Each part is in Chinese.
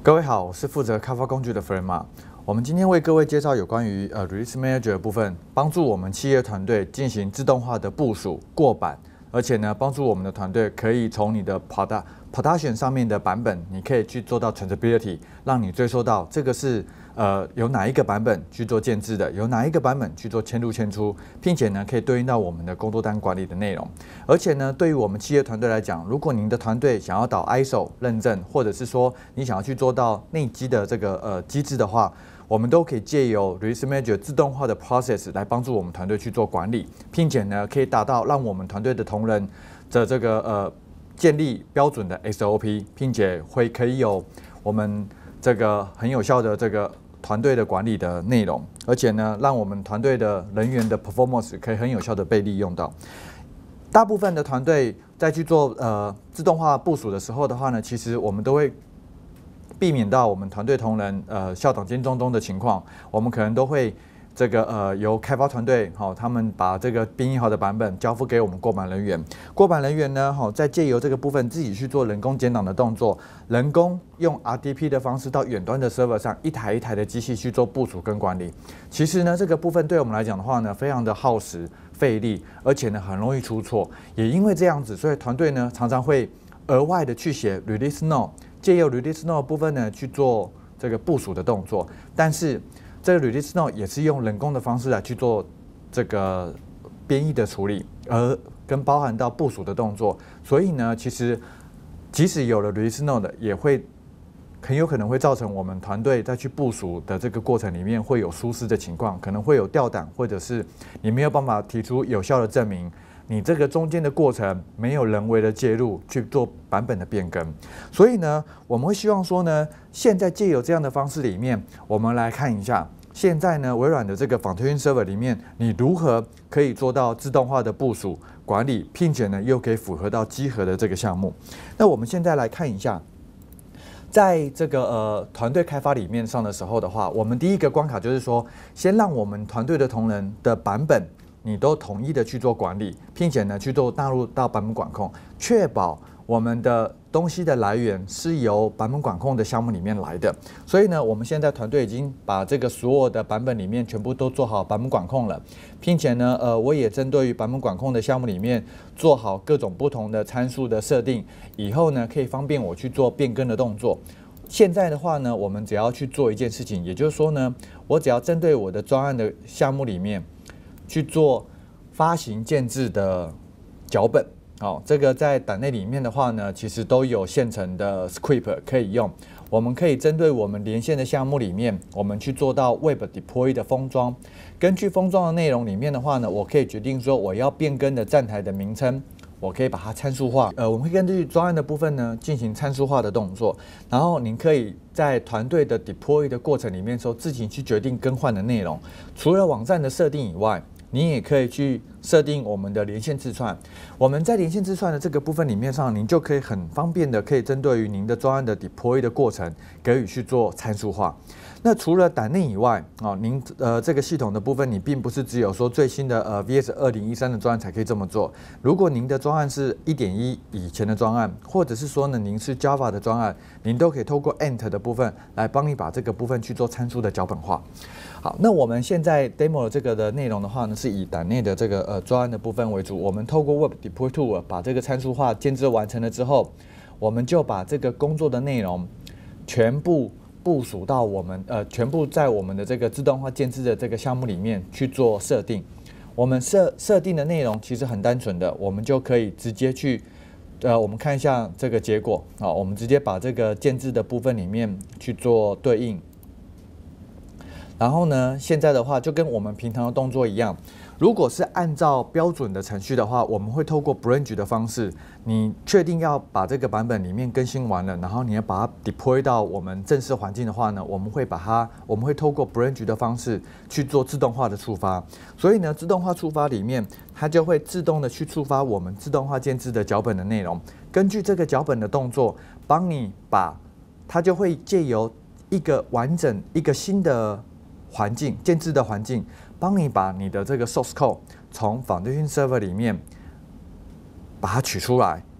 各位好，我是负责开发工具的 Frema。我们今天为各位介绍有关于Release Manager 的部分，帮助我们企业团队进行自动化的部署、过版，而且呢，帮助我们的团队可以从你的 Production 上面的版本，你可以去做到 Traceability， 让你追溯到这个是有哪一个版本去做建制的，有哪一个版本去做迁入迁出，并且呢可以对应到我们的工作单管理的内容。而且呢，对于我们企业团队来讲，如果您的团队想要导 ISO 认证，或者是说你想要去做到内基的这个机制的话，我们都可以借由 Release Manager 自动化的 process 来帮助我们团队去做管理，并且呢可以达到让我们团队的同仁的这个建立标准的 SOP， 并且可以有我们这个很有效的这个团队的管理的内容，而且呢，让我们团队的人员的 performance 可以很有效的被利用到。大部分的团队在去做自动化部署的时候的话呢，其实我们都会避免到我们团队同仁校长兼中的情况，我们可能都会这个由开发团队他们把这个编译好的版本交付给我们过版人员。过版人员呢再借由这个部分自己去做人工减档的动作，人工用 RDP 的方式到远端的 server 上一台一台的机器去做部署跟管理。其实呢这个部分对我们来讲的话呢，非常的耗时费力，而且呢很容易出错。也因为这样子，所以团队呢常常会额外的去写 Release Note， 借由 Release Note 部分呢去做这个部署的动作，但是这个 Release Note 也是用人工的方式来去做这个编译的处理，而跟包含到部署的动作。所以呢，其实即使有了 Release Note， 也会很有可能会造成我们团队在去部署的这个过程里面会有疏失的情况，可能会有掉档，或者是你没有办法提出有效的证明。你这个中间的过程没有人为的介入去做版本的变更，所以呢，我们会希望说呢，现在借由这样的方式里面，我们来看一下，现在呢，微软的这个 Foundation Server 里面，你如何可以做到自动化的部署管理，并且呢，又可以符合到稽核的这个项目。那我们现在来看一下，在这个团队开发里面上的时候的话，我们第一个关卡就是说，先让我们团队的同仁的版本你都统一的去做管理，并且呢去做纳入到版本管控，确保我们的东西的来源是由版本管控的项目里面来的。所以呢，我们现在团队已经把这个所有的版本里面全部都做好版本管控了，并且呢，我也针对于版本管控的项目里面做好各种不同的参数的设定，以后呢可以方便我去做变更的动作。现在的话呢，我们只要去做一件事情，也就是说呢，我只要针对我的专案的项目里面去做发行建制的脚本，这个在档内里面的话呢，其实都有现成的 script 可以用。我们可以针对我们连线的项目里面，我们去做到 Web Deploy 的封装。根据封装的内容里面的话呢，我可以决定说我要变更的站台的名称，我可以把它参数化。我们会根据专案的部分呢进行参数化的动作，然后您可以在团队的 deploy 的过程里面自行去决定更换的内容。除了网站的设定以外，你也可以去设定我们的连线字串。我们在连线字串的这个部分里面上，您就可以很方便的可以针对于您的专案的 deploy 的过程给予去做参数化。那除了档内以外，您这个系统的部分，你并不是只有说最新的VS 2013的专案才可以这么做。如果您的专案是 1.1 以前的专案，或者是说呢您是 Java 的专案，您都可以透过 Ant 的部分来帮你把这个部分去做参数的脚本化。好，那我们现在 demo 的这个的内容的话呢，是以档内的这个专案的部分为主。我们透过 Web Deploy Tool 把这个参数化建制完成了之后，我们就把这个工作的内容全部部署到我们全部在我们的这个自动化建制的这个项目里面去做设定。我们设定的内容其实很单纯的，我们就可以直接去我们看一下这个结果啊，我们直接把这个建制的部分里面去做对应。然后呢，现在的话就跟我们平常的动作一样，如果是按照标准的程序的话，我们会透过 branch 的方式，你确定要把这个版本里面更新完了，然后你要把它 deploy 到我们正式环境的话呢，我们会透过 branch 的方式去做自动化的触发。所以呢，自动化触发里面，它就会自动的去触发我们自动化建制的脚本的内容，根据这个脚本的动作，帮你把它就会借由一个完整一个新的环境建制的环境，帮你把你的这个 source code 从 Foundation Server 里面把它取出来，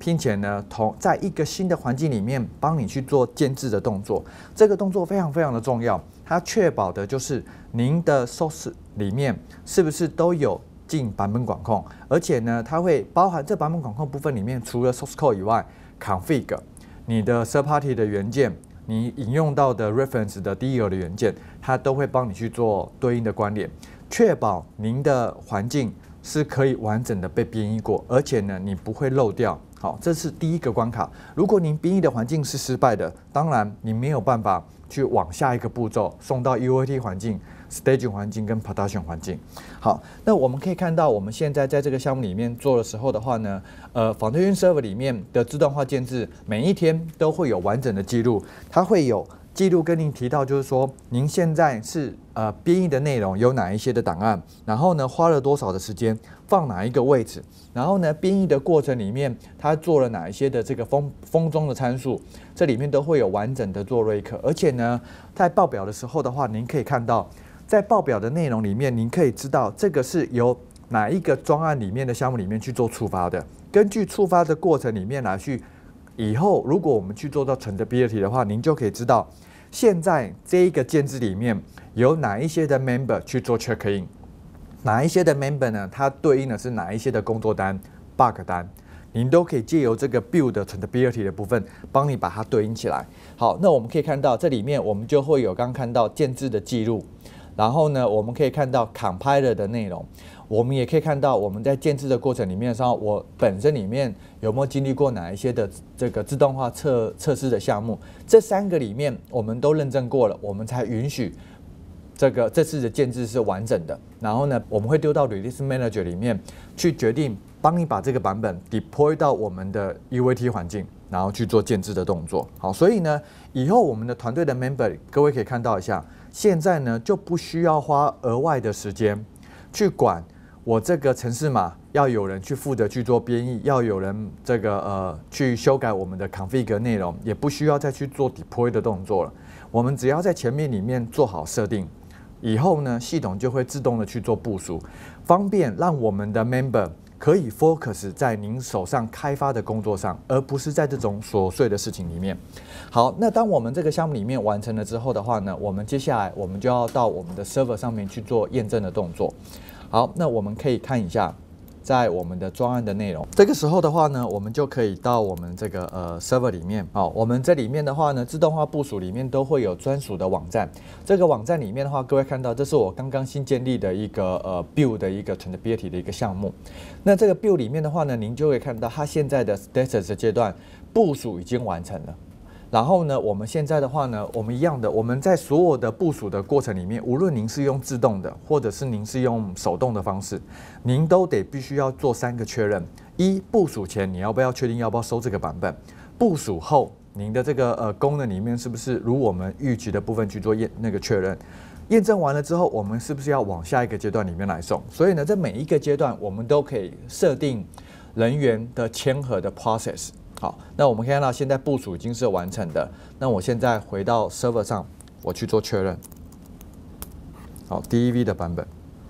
并且呢在一个新的环境里面帮你去做建置的动作。这个动作非常非常的重要，它确保的就是您的 source 里面是不是都有进版本管控，而且呢它会包含这版本管控部分里面，除了 source code 以外 ，config 你的 third party 的元件。你引用到的 reference 的 DL 的元件，它都会帮你去做对应的关联，确保您的环境是可以完整的被编译过，而且呢，你不会漏掉。好，这是第一个关卡。如果您编译的环境是失败的，当然你没有办法去往下一个步骤送到 UAT 环境、staging 环境跟 production 环境。好，那我们可以看到，我们现在在这个项目里面做的时候的话呢，Foundation Server 里面的自动化建置，每一天都会有完整的记录，它会有记录跟您提到，就是说您现在是编译的内容有哪一些的档案，然后呢花了多少的时间，放哪一个位置，然后呢编译的过程里面它做了哪一些的这个封装的参数，这里面都会有完整的做 record， 而且呢在报表的时候的话，您可以看到。在报表的内容里面，您可以知道这个是由哪一个专案里面的项目里面去做触发的。根据触发的过程里面来去，以后如果我们去做到 traceability 的话，您就可以知道现在这一个建制里面有哪一些的 member 去做 check in， 哪一些的 member 呢？它对应的是哪一些的工作单、bug 单，您都可以借由这个 build traceability 的部分，帮你把它对应起来。好，那我们可以看到这里面我们就会有刚看到建制的记录。然后呢，我们可以看到 compiler 的内容，我们也可以看到我们在建制的过程里面上，我本身里面有没有经历过哪一些的这个自动化测试的项目，这3个里面我们都认证过了，我们才允许这次的建制是完整的。然后呢，我们会丢到 Release Manager 里面去决定，帮你把这个版本 deploy 到我们的 UAT 环境，然后去做建制的动作。好，所以呢，以后我们的团队的 member， 各位可以看到一下。现在呢，就不需要花额外的时间去管我这个程式码要有人去负责去做编译，要有人去修改我们的 config 内容，也不需要再去做 deploy 的动作了。我们只要在前面里面做好设定，以后呢，系统就会自动的去做部署，方便让我们的 member。可以 focus 在您手上开发的工作上，而不是在这种琐碎的事情里面。好，那当我们这个项目里面完成了之后的话呢，我们接下来我们就要到我们的 server 上面去做验证的动作。好，那我们可以看一下，在我们的专案的内容，这个时候的话呢，我们就可以到我们这个server 里面。好，我们这里面的话呢，自动化部署里面都会有专属的网站。这个网站里面的话，各位看到，这是我刚刚新建立的一个build 的一个 traceability 的一个项目。那这个 build 里面的话呢，您就会看到它现在的 status 的阶段部署已经完成了。然后呢，我们现在的话呢，我们一样的，我们在所有的部署的过程里面，无论您是用自动的，或者是您是用手动的方式，您都必须要做3个确认：一，部署前你要不要确定要不要收这个版本；部署后，您的这个功能里面是不是如我们预期的部分去做确认。验证完了之后，我们是不是要往下一个阶段里面来送？所以呢，在每一个阶段，我们都可以设定人员的签核的 process。好，那我们可以看到现在部署已经是完成的。那我现在回到 server 上，我去做确认。好 ，DEV 的版本。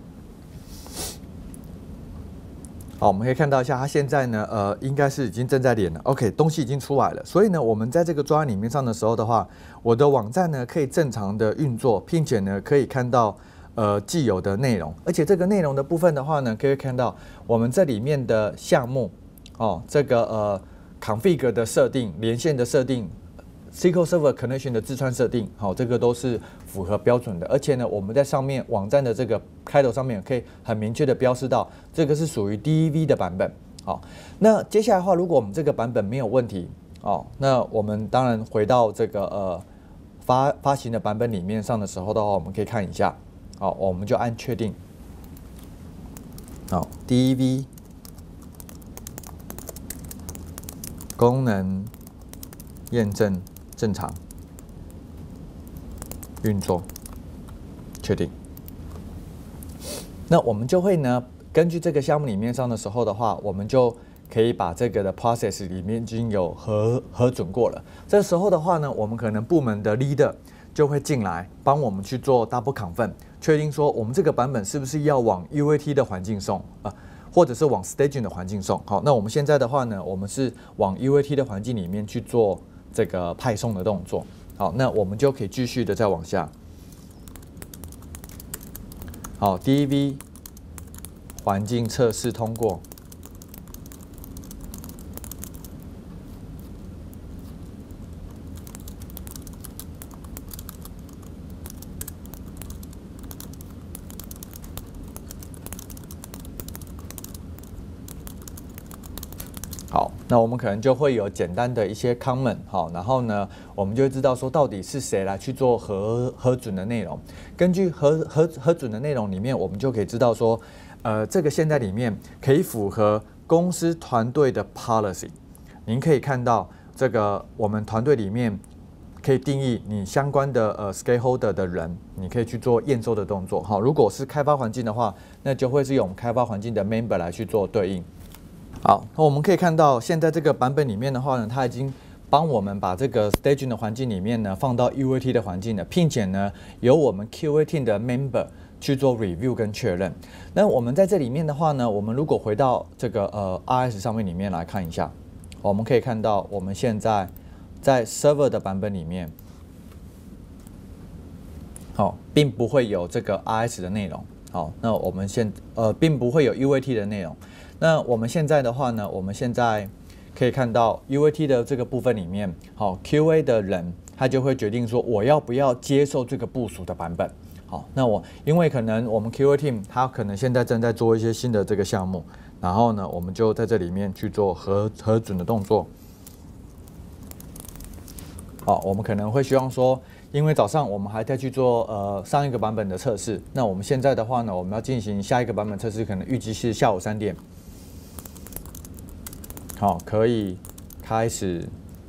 好，我们可以看到一下，它现在呢，应该是已经正在连了。OK， 东西已经出来了。所以呢，我们在这个专案里面上的时候的话，我的网站呢可以正常的运作，并且呢可以看到既有的内容，而且这个内容的部分的话呢，可以看到我们这里面的项目哦，这个config 的设定、连线的设定、SQL Server Connection 的自串设定，好，这个都是符合标准的。而且呢，我们在上面网站的这个开头上面可以很明确的标示到，这个是属于 DEV 的版本。好，那接下来的话，如果我们这个版本没有问题，哦，那我们当然回到这个发行的版本里面上的时候的话，我们可以看一下，好，我们就按确定，好 ，DEV。功能验证正常运作，确定。那我们就会呢，根据这个项目里面上的时候的话，我们就可以把这个的 process 里面已经有核准过了。这时候的话呢，我们可能部门的 leader 就会进来帮我们去做 double confirm， 确定说我们这个版本是不是要往 UAT 的环境送或者是往 staging 的环境送。好，那我们现在的话呢，我们是往 UAT 的环境里面去做这个派送的动作。好，那我们就可以继续的再往下。好 ，DV 环境测试通过。好，那我们可能就会有简单的一些 comment， 好，然后呢，我们就会知道说到底是谁来去做核准的内容。根据核准的内容里面，我们就可以知道说，这个现在里面可以符合公司团队的 policy。您可以看到这个我们团队里面可以定义你相关的stakeholder 的人，你可以去做验收的动作。好，如果是开发环境的话，那就会是用开发环境的 member 来去做对应。好，那我们可以看到，现在这个版本里面的话呢，它已经帮我们把这个 staging 的环境里面呢放到 UAT 的环境了，并且呢由我们 QA team 的 member 去做 review 跟确认。那我们在这里面的话呢，我们如果回到这个RS 上面里面来看一下，我们可以看到我们现在在 server 的版本里面，好，并不会有这个 RS 的内容。好，那我们并不会有 UAT 的内容。那我们现在的话呢，我们现在可以看到 UAT 的这个部分里面，好 QA 的人他就会决定说我要不要接受这个部署的版本。好，那因为可能我们 QA team 他可能现在正在做一些新的这个项目，然后呢，我们就在这里面去做核准的动作。好，我们可能会希望说，因为早上我们还在去做上一个版本的测试，那我们现在的话呢，我们要进行下一个版本测试，可能预计是下午3点。好，可以开始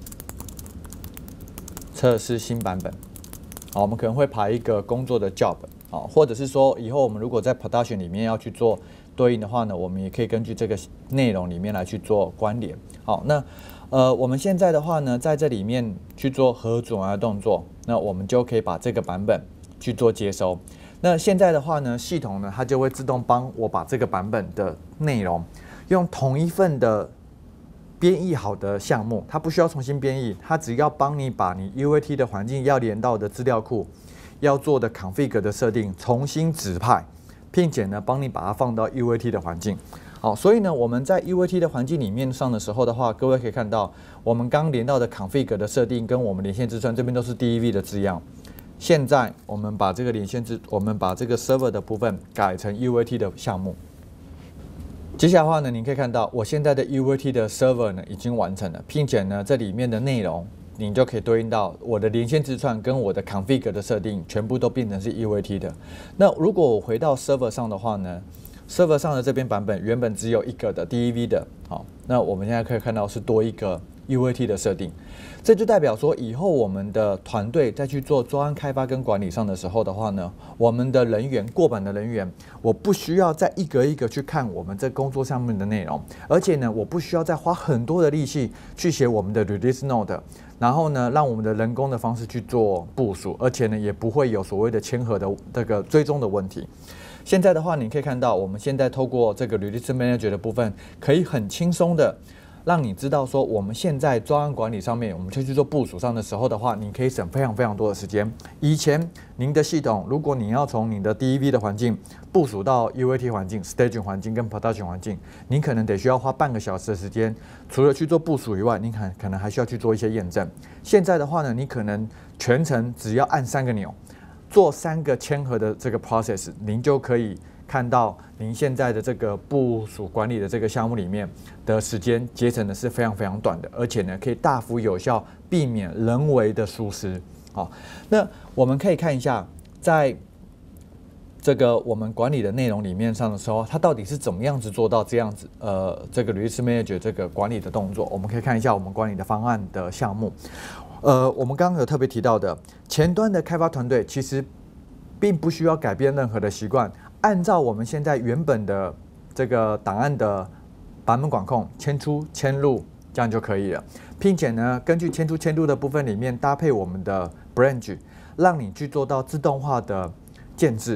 测试新版本。好，我们可能会排一个工作的 job， 好，或者是说以后我们如果在 production 里面要去做对应的话呢，我们也可以根据这个内容里面来去做关联。好，那我们现在的话呢，在这里面去做核准的动作，那我们就可以把这个版本去做接收。那现在的话呢，系统呢它就会自动帮我把这个版本的内容用同一份的编译好的项目，它不需要重新编译，它只要帮你把你 UAT 的环境要连到的资料库要做的 config 的设定重新指派，并且呢帮你把它放到 UAT 的环境。好，所以呢我们在 UAT 的环境里面上的时候的话，各位可以看到我们刚连到的 config 的设定跟我们连线字串这边都是 DEV 的字样。现在我们把这个我们把这个 server 的部分改成 UAT 的项目。接下来的话呢，你可以看到我现在的 UAT 的 server 呢已经完成了，并且呢这里面的内容你就可以对应到我的连线字串跟我的 config 的设定全部都变成是 UAT 的。那如果我回到 server 上的话呢，server 上的这边版本原本只有一个的 DEV 的，好，那我们现在可以看到是多一个 UAT 的设定，这就代表说以后我们的团队在去做专案开发跟管理上的时候的话呢，我们的人员过版的人员，我不需要再一个一个去看我们这工作上面的内容，而且呢，我不需要再花很多的力气去写我们的 release note， 然后呢，让我们的人工的方式去做部署，而且呢，也不会有所谓的签核的这个追踪的问题。现在的话，你可以看到，我们现在透过这个 Release Manager 的部分，可以很轻松的让你知道说，我们现在专案管理上面，我们去做部署上的时候的话，你可以省非常非常多的时间。以前您的系统，如果你要从你的 DEV 的环境部署到 UAT 环境、Staging 环境跟 Production 环境，你可能得需要花半个小时的时间，除了去做部署以外，你可能还需要去做一些验证。现在的话呢，你可能全程只要按3个钮。做3个签核的这个 process， 您就可以看到您现在的这个部署管理的这个项目里面的时间节省的是非常非常短的，而且呢可以大幅有效避免人为的疏失。好，那我们可以看一下，在这个我们管理的内容里面上的时候，它到底是怎么样子做到这样子这个 Release Manager 这个管理的动作？我们可以看一下我们管理的方案的项目。我们刚刚有特别提到的，前端的开发团队其实并不需要改变任何的习惯，按照我们现在原本的这个档案的版本管控迁出迁入，这样就可以了，并且呢，根据迁出迁入的部分里面搭配我们的 branch， 让你去做到自动化的建制。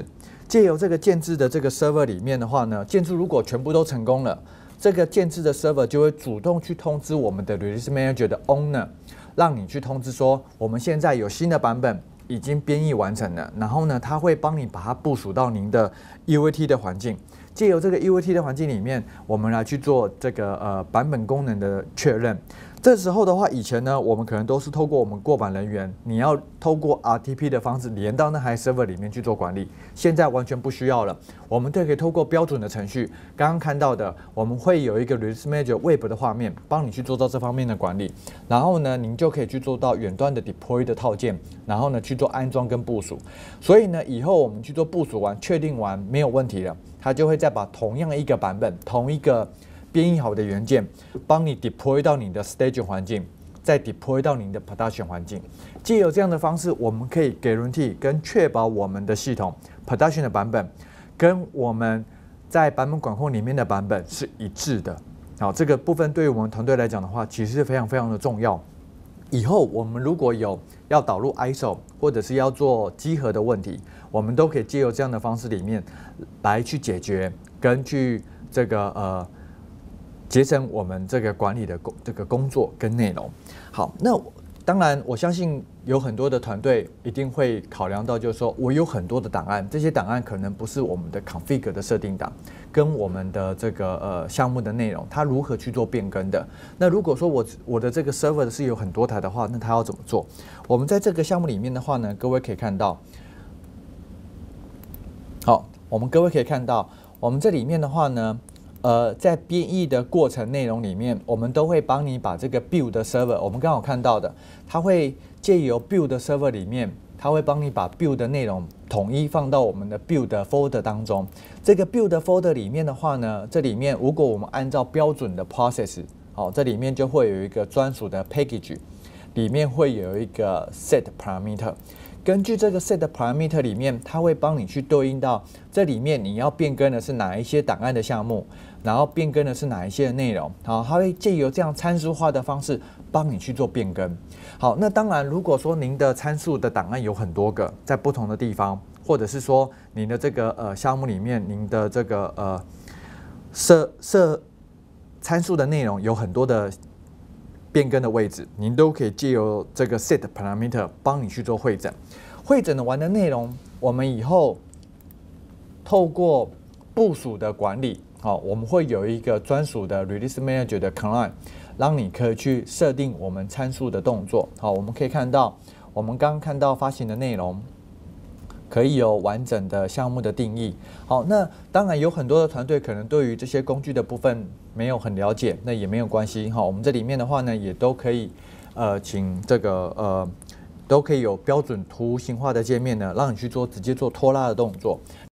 借由这个建制的这个 server 里面的话呢，建制如果全部都成功了，这个建制的 server 就会主动去通知我们的 Release Manager 的 Owner， 让你去通知说，我们现在有新的版本已经编译完成了，然后呢，它会帮你把它部署到您的 UAT 的环境。借由这个 UAT 的环境里面，我们来去做这个版本功能的确认。这时候的话，以前呢，我们可能都是透过我们过版人员，你要透过 RTP 的方式连到那台 server 里面去做管理。现在完全不需要了，我们都可以透过标准的程序，刚刚看到的，我们会有一个 Release Manager Web 的画面，帮你去做到这方面的管理。然后呢，您就可以去做到远端的 Deploy 的套件，然后呢去做安装跟部署。所以呢，以后我们去做部署完、确定完没有问题了，它就会再把同样一个版本、同一个编译好的元件，帮你 deploy 到你的 staging 环境，再 deploy 到你的 production 环境。藉由这样的方式，我们可以guarantee跟确保我们的系统 production 的版本跟我们在版本管控里面的版本是一致的。好，这个部分对于我们团队来讲的话，其实是非常非常的重要。以后我们如果有要导入 ISO 或者是要做稽核的问题，我们都可以借由这样的方式里面来去解决，跟去这个节省我们这个管理的这个工作跟内容。好，那当然我相信有很多的团队一定会考量到，就是说我有很多的档案，这些档案可能不是我们的 config 的设定档，跟我们的这个项目的内容，它如何去做变更的。那如果说我的这个 server 是有很多台的话，那它要怎么做？我们在这个项目里面的话呢，各位可以看到，好，各位可以看到，我们这里面的话呢，在编译的过程内容里面，我们都会帮你把这个 build 的 server， 我们刚好看到的，它会借由 build 的 server 里面，它会帮你把 build 的内容统一放到我们的 build folder 当中。这个 build folder 里面的话呢，这里面如果我们按照标准的 process， 好，这里面就会有一个专属的 package， 里面会有一个 set parameter。根据这个 set parameter 里面，它会帮你去对应到这里面你要变更的是哪一些档案的项目，然后变更的是哪一些的内容。好，它会借由这样参数化的方式帮你去做变更。好，那当然，如果说您的参数的档案有很多个，在不同的地方，或者是说您的这个项目里面，您的这个设参数的内容有很多的变更的位置，您都可以借由这个 set parameter 帮你去做汇整。汇整完的内容，我们以后透过部署的管理，好，我们会有一个专属的 Release Manager 的 command， 让你可以去设定我们参数的动作。好，我们可以看到，我们刚刚看到发行的内容，可以有完整的项目的定义。好，那当然有很多的团队可能对于这些工具的部分没有很了解，那也没有关系。好，我们这里面的话呢，也都可以请这个都可以有标准图形化的界面呢，让你去做直接做拖拉的动作。